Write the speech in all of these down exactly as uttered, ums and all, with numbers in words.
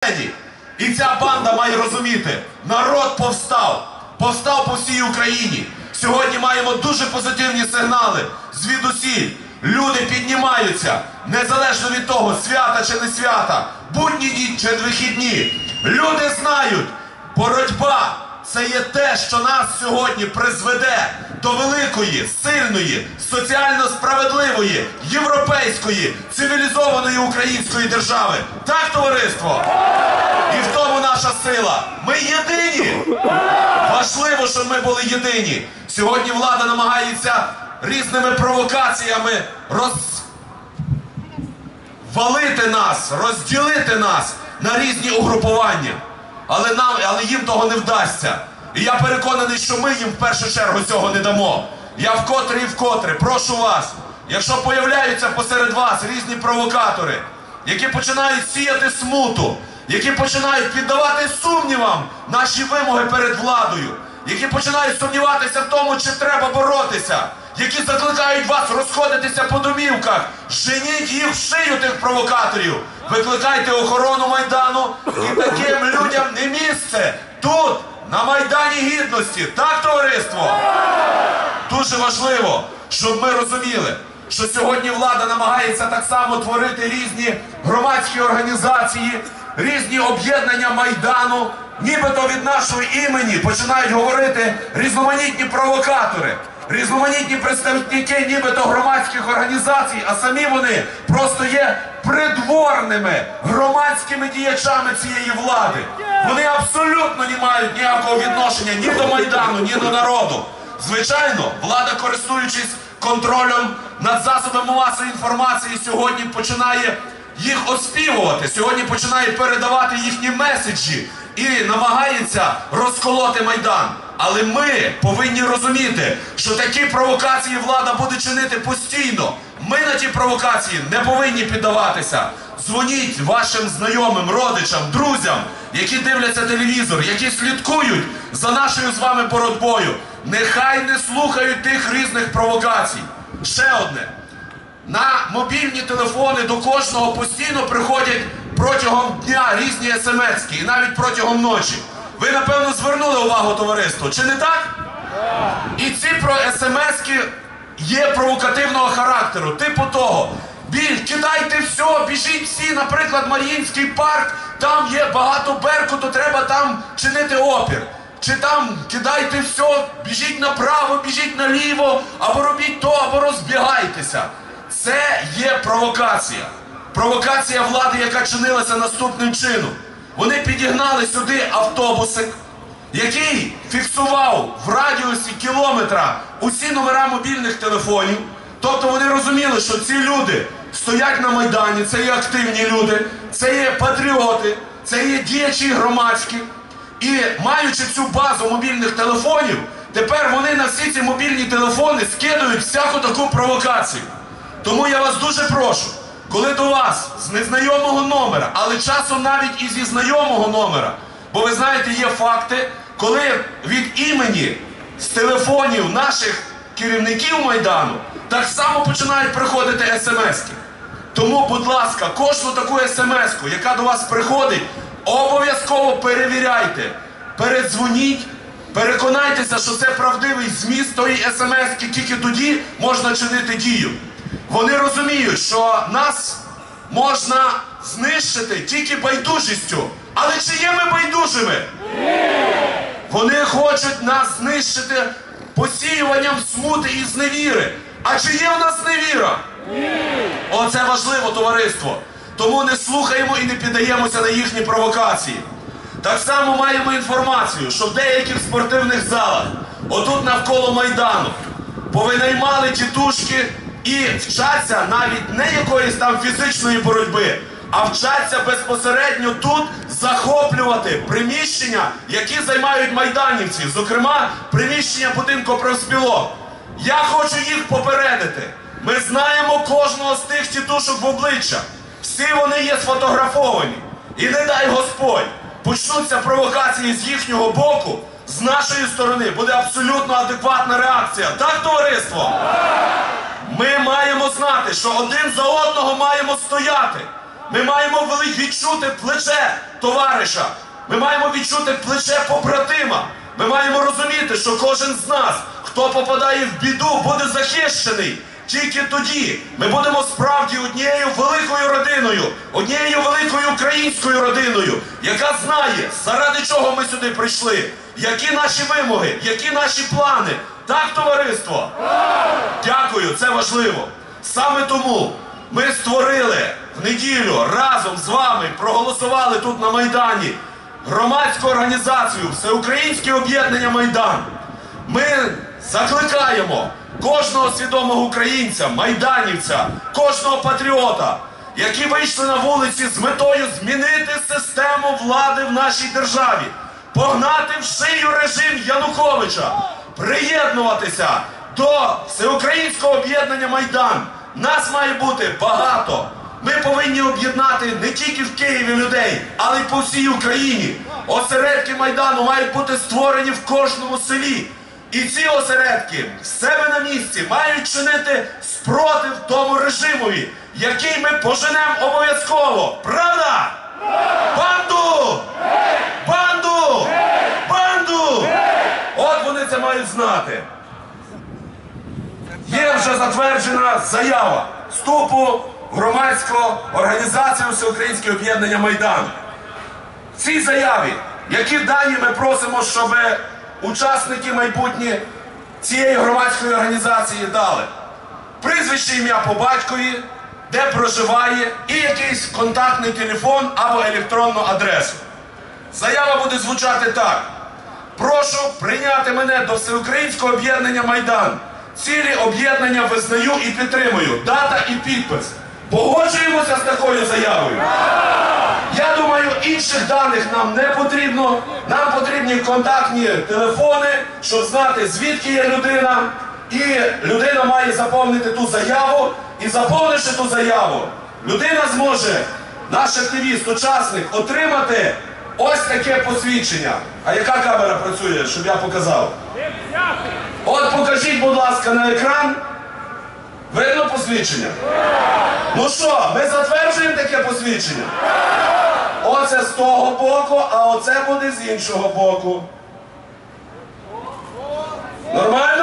сцені. І ця банда має розуміти, народ повстав, повстав по всій Україні. Сьогодні маємо дуже позитивні сигнали звідусіль. Люди піднімаються, незалежно від того, свята чи не свята, будні дні чи вихідні. Люди знають, боротьба – це є те, що нас сьогодні призведе до великої, сильної, соціально справедливої, європейської, цивілізованої української держави. Так, товариство? І в тому наша сила. Ми єдині. Важливо, щоб ми були єдині. Сьогодні влада намагається різними провокаціями розвалити нас, розділити нас на різні угрупування. Але, нам, але їм того не вдасться. І я переконаний, що ми їм в першу чергу цього не дамо. Я вкотре і вкотре прошу вас, якщо появляються посеред вас різні провокатори, які починають сіяти смуту, які починають піддавати сумнівам наші вимоги перед владою, які починають сумніватися в тому, чи треба боротися, які закликають вас розходитися по домівках, женіть їх в шию тих провокаторів, викликайте охорону Майдану, і таким людям не місце тут, на Майдані Гідності. Так, товариство? Дуже важливо, щоб ми розуміли, що сьогодні влада намагається так само творити різні громадські організації, різні об'єднання Майдану, нібито від нашого імені починають говорити різноманітні провокатори, різноманітні представники нібито громадських організацій, а самі вони просто є придворними громадськими діячами цієї влади. Вони абсолютно не мають ніякого відношення ні до Майдану, ні до народу. Звичайно, влада, користуючись контролем над засобами масової інформації, сьогодні починає їх оспівувати, сьогодні починає передавати їхні меседжі і намагається розколоти Майдан. Але ми повинні розуміти, що такі провокації влада буде чинити постійно. Ми на ті провокації не повинні піддаватися. Дзвоніть вашим знайомим, родичам, друзям, які дивляться телевізор, які слідкують за нашою з вами боротьбою. Нехай не слухають тих різних провокацій. Ще одне. На мобільні телефони до кожного постійно приходять протягом дня різні смс-ки, і навіть протягом ночі. Ви, напевно, звернули увагу, товариство, чи не так? І ці смс-ки є провокативного характеру, типу того: біль, кидайте все, біжіть всі, наприклад, Мар'їнський парк, там є багато беркуту, треба там чинити опір. Чи там кидайте все, біжіть направо, біжіть наліво, або робіть то, або розбігайтеся. Це є провокація. Провокація влади, яка чинилася наступним чином. Вони підігнали сюди автобусик, який фіксував в радіусі кілометра усі номера мобільних телефонів. Тобто вони розуміли, що ці люди стоять на Майдані, це є активні люди, це є патріоти, це є діячі громадські. І маючи цю базу мобільних телефонів, тепер вони на всі ці мобільні телефони скидують всяку таку провокацію. Тому я вас дуже прошу, коли до вас з незнайомого номера, але часом навіть і зі знайомого номера, бо ви знаєте, є факти, коли від імені з телефонів наших керівників Майдану так само починають приходити смс-ки. Тому, будь ласка, кожну таку смс-ку, яка до вас приходить, обов'язково перевіряйте, передзвоніть, переконайтеся, що це правдивий зміст тої смс-ки, тільки тоді можна чинити дію. Вони розуміють, що нас можна знищити тільки байдужістю. Але чи є ми байдужими? Ні! Вони хочуть нас знищити посіюванням смути і зневіри. А чи є в нас зневіра? Ні! Оце важливо, товариство. Тому не слухаємо і не піддаємося на їхні провокації. Так само маємо інформацію, що в деяких спортивних залах, отут навколо Майдану, повинаймали тітушки і вчаться навіть не якоїсь там фізичної боротьби, а вчаться безпосередньо тут захоплювати приміщення, які займають майданівці, зокрема приміщення будинку профспілок. Я хочу їх попередити. Ми знаємо кожного з тих тітушок в обличчя. Всі вони є сфотографовані. І не дай Господь, почнуться провокації з їхнього боку, з нашої сторони буде абсолютно адекватна реакція. Так, товариство? Ми маємо знати, що один за одного маємо стояти. Ми маємо відчути плече товариша. Ми маємо відчути плече побратима. Ми маємо розуміти, що кожен з нас, хто попадає в біду, буде захищений. Тільки тоді ми будемо справді однією великою родиною, однією великою українською родиною, яка знає, заради чого ми сюди прийшли, які наші вимоги, які наші плани. Так, товариство? Дякую, це важливо. Саме тому ми створили в неділю разом з вами, проголосували тут на Майдані громадську організацію «Всеукраїнське об'єднання Майдан». Ми закликаємо кожного свідомого українця, майданівця, кожного патріота, які вийшли на вулиці з метою змінити систему влади в нашій державі, погнати в шию режим Януковича, приєднуватися до Всеукраїнського об'єднання Майдан. Нас має бути багато. Ми повинні об'єднати не тільки в Києві людей, але й по всій Україні. Осередки Майдану мають бути створені в кожному селі. І ці осередки в себе на місці мають чинити спротив тому режимові, який ми поженемо обов'язково. Правда? Банду! Банду! Банду! От вони це мають знати. Є вже затверджена заява вступу в громадську організацію «Всеукраїнське об'єднання Майдан». В цій заяві, які дані ми просимо, щоб учасники майбутні цієї громадської організації дали: прізвище, ім'я по батькові, де проживає і якийсь контактний телефон або електронну адресу. Заява буде звучати так: прошу прийняти мене до Всеукраїнського об'єднання Майдан. Цілі об'єднання визнаю і підтримую. Дата і підпис. Погоджуємося з такою заявою? Я думаю, інших даних нам не потрібно. Нам потрібні контактні телефони, щоб знати, звідки є людина. І людина має заповнити ту заяву. І заповнивши ту заяву, людина зможе, наш активіст, учасник, отримати ось таке посвідчення. А яка камера працює, щоб я показав? От покажіть, будь ласка, на екран. Видно посвідчення? Ну що, ми затверджуємо таке посвідчення? Оце з того боку, а оце буде з іншого боку. Нормально?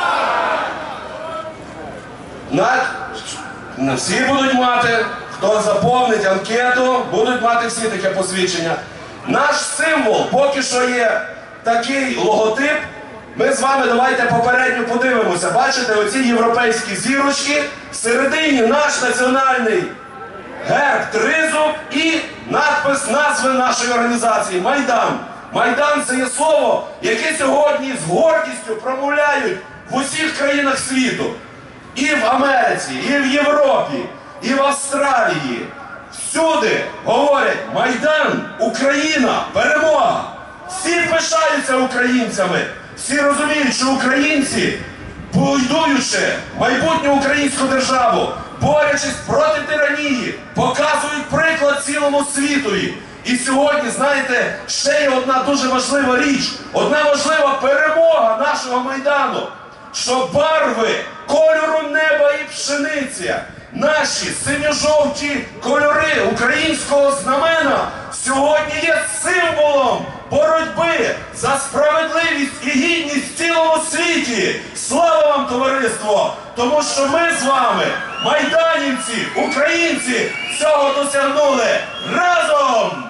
На... Всі будуть мати, хто заповнить анкету, будуть мати всі таке посвідчення. Наш символ поки що є такий логотип. Ми з вами давайте попередньо подивимося. Бачите, оці європейські зірочки, всередині наш національний герб тризуб і надпис назви нашої організації «Майдан». Майдан – це є слово, яке сьогодні з гордістю промовляють в усіх країнах світу. І в Америці, і в Європі, і в Австралії. Всюди говорять: Майдан, Україна, перемога. Всі пишаються українцями. Всі розуміють, що українці, будуючи майбутню українську державу, борючись проти тиранії, показують приклад цілому світові. І сьогодні, знаєте, ще є одна дуже важлива річ, одна важлива перемога нашого Майдану, що барви кольору неба і пшениці, наші синьо-жовті кольори українського знамена сьогодні є символом боротьби за справедливість і гідність в цілому світі. Слава вам, товариство! Тому що ми з вами, майданівці, українці, цього досягнули разом!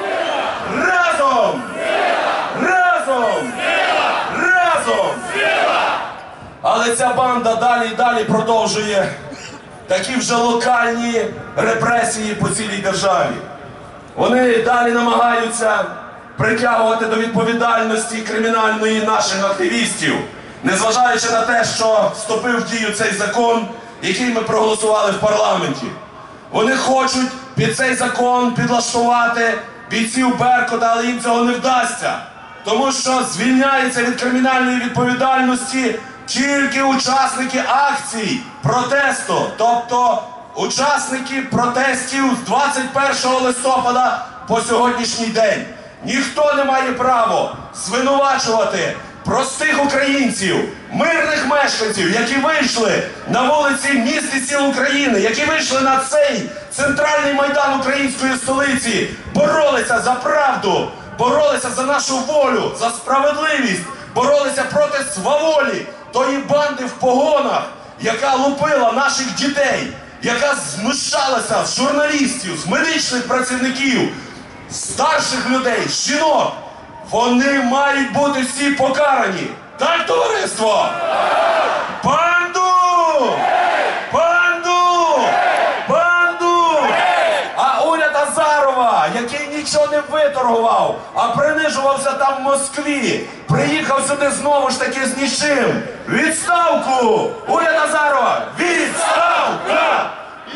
Разом! Разом! Разом! Але ця банда далі і далі продовжує такі вже локальні репресії по цілій державі. Вони далі намагаються притягувати до відповідальності кримінальної наших активістів, незважаючи на те, що вступив в дію цей закон, який ми проголосували в парламенті. Вони хочуть під цей закон підлаштувати бійців Беркута, але їм цього не вдасться. Тому що звільняються від кримінальної відповідальності тільки учасники акцій протесту, тобто учасники протестів з двадцять першого листопада по сьогоднішній день. Ніхто не має права звинувачувати простих українців, мирних мешканців, які вийшли на вулиці міст і сіл України, які вийшли на цей центральний майдан української столиці, боролися за правду, боролися за нашу волю, за справедливість, боролися проти сваволі тої банди в погонах, яка лупила наших дітей, яка знущалася з журналістів, з медичних працівників, старших людей, жінок. Вони мають бути всі покарані. Так, товариство? Банду! Банду! Банду! А уряд Азарова, який нічого не виторгував, а принижувався там в Москві, приїхав сюди знову ж таки з нічим. Відставку! Уряд Азарова! Відставка!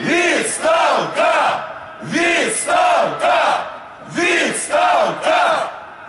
Відставка! Відставка! Відставка!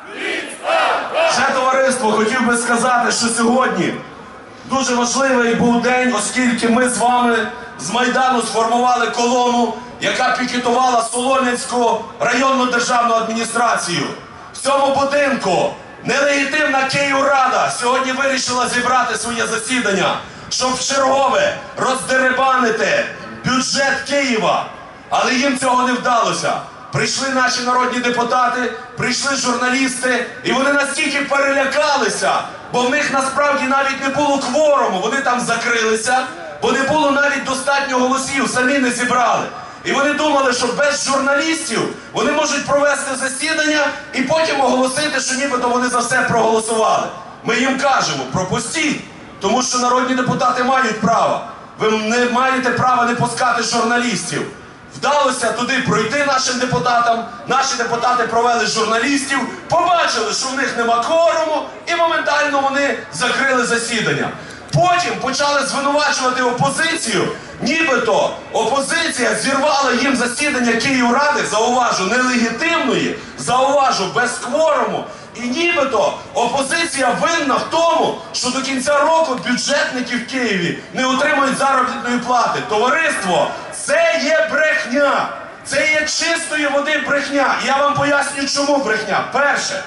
Ще, товариство, хотів би сказати, що сьогодні дуже важливий був день, оскільки ми з вами з Майдану сформували колону, яка пікетувала Солом'янську районну державну адміністрацію. В цьому будинку нелегітимна Київрада сьогодні вирішила зібрати своє засідання, щоб вчергове роздерибанити бюджет Києва. Але їм цього не вдалося. Прийшли наші народні депутати, прийшли журналісти, і вони настільки перелякалися, бо в них насправді навіть не було кворуму, вони там закрилися, бо не було навіть достатньо голосів, самі не зібрали. І вони думали, що без журналістів вони можуть провести засідання і потім оголосити, що нібито вони за все проголосували. Ми їм кажемо, пропустіть, тому що народні депутати мають право. Ви не маєте права не пускати журналістів. Вдалося туди пройти нашим депутатам, наші депутати провели журналістів, побачили, що в них нема кворуму, і моментально вони закрили засідання. Потім почали звинувачувати опозицію, нібито опозиція зірвала їм засідання Київради, зауважу, нелегітимної, зауважу, без кворуму. І нібито опозиція винна в тому, що до кінця року бюджетники в Києві не отримують заробітної плати. Товариство, це є брехня. Це є чистої води брехня. І я вам поясню, чому брехня. Перше,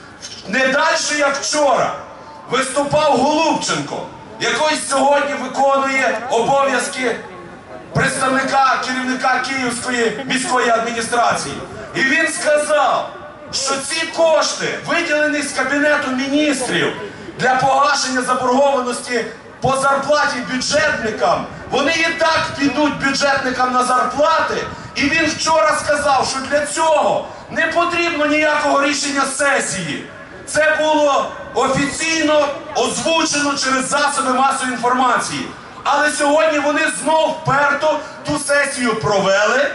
не далі, як вчора, виступав Голубченко, який сьогодні виконує обов'язки представника, керівника Київської міської адміністрації. І він сказав, що ці кошти, виділені з Кабінету міністрів для погашення заборгованості по зарплаті бюджетникам, вони і так підуть бюджетникам на зарплати. І він вчора сказав, що для цього не потрібно ніякого рішення сесії. Це було офіційно озвучено через засоби масової інформації. Але сьогодні вони знов вперто ту сесію провели,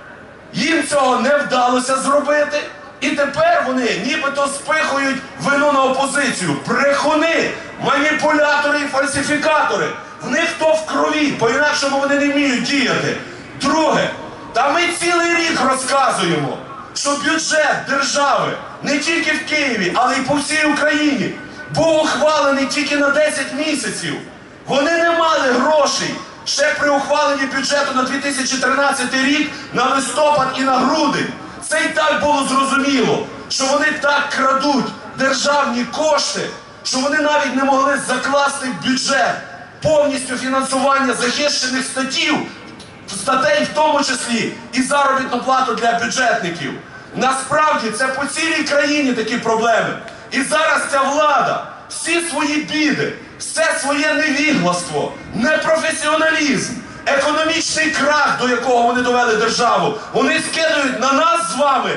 їм цього не вдалося зробити. І тепер вони нібито спихують вину на опозицію. Брехуни, маніпулятори і фальсифікатори. В них то в крові, по-інакшому вони не вміють діяти. Друге, та ми цілий рік розказуємо, що бюджет держави не тільки в Києві, але й по всій Україні був ухвалений тільки на десять місяців. Вони не мали грошей ще при ухваленні бюджету на дві тисячі тринадцятий рік, на листопад і на грудень. Це і так було зрозуміло, що вони так крадуть державні кошти, що вони навіть не могли закласти в бюджет повністю фінансування захищених статтів, статей в тому числі і заробітну плату для бюджетників. Насправді це по цілій країні такі проблеми. І зараз ця влада всі свої біди, все своє невігластво, непрофесіоналізм, економічний крах, до якого вони довели державу, вони скидують на нас з вами.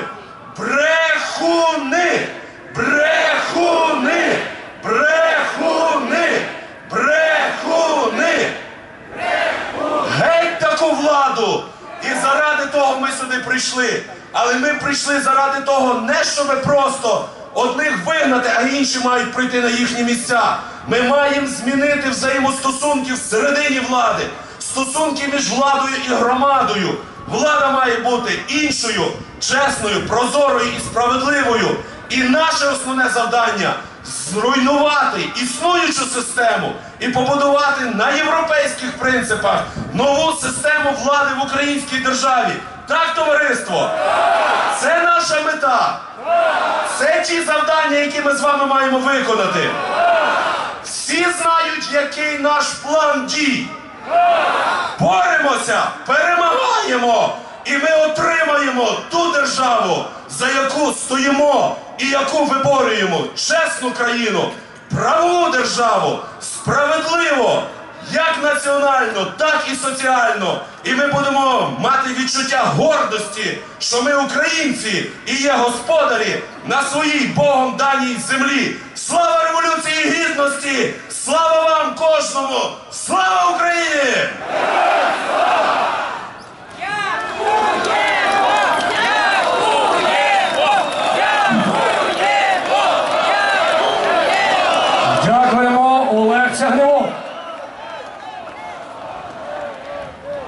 Брехуни! Брехуни! Брехуни! Брехуни! Геть таку владу! І заради того ми сюди прийшли. Але ми прийшли заради того не, щоб просто одних вигнати, а інші мають прийти на їхні місця. Ми маємо змінити взаємостосунки всередині влади. Стосунки між владою і громадою. Влада має бути іншою, чесною, прозорою і справедливою. І наше основне завдання – зруйнувати існуючу систему і побудувати на європейських принципах нову систему влади в українській державі. Так, товариство? Це наша мета. Це ті завдання, які ми з вами маємо виконати. Всі знають, який наш план дій. Боремося, перемагаємо, і ми отримаємо ту державу, за яку стоїмо і яку виборюємо. Чесну країну, правову державу, справедливо, як національно, так і соціально. І ми будемо мати відчуття гордості, що ми українці і є господарі на своїй Богом даній землі. Слава Революції Гідності! Слава вам кожному! Слава Україні!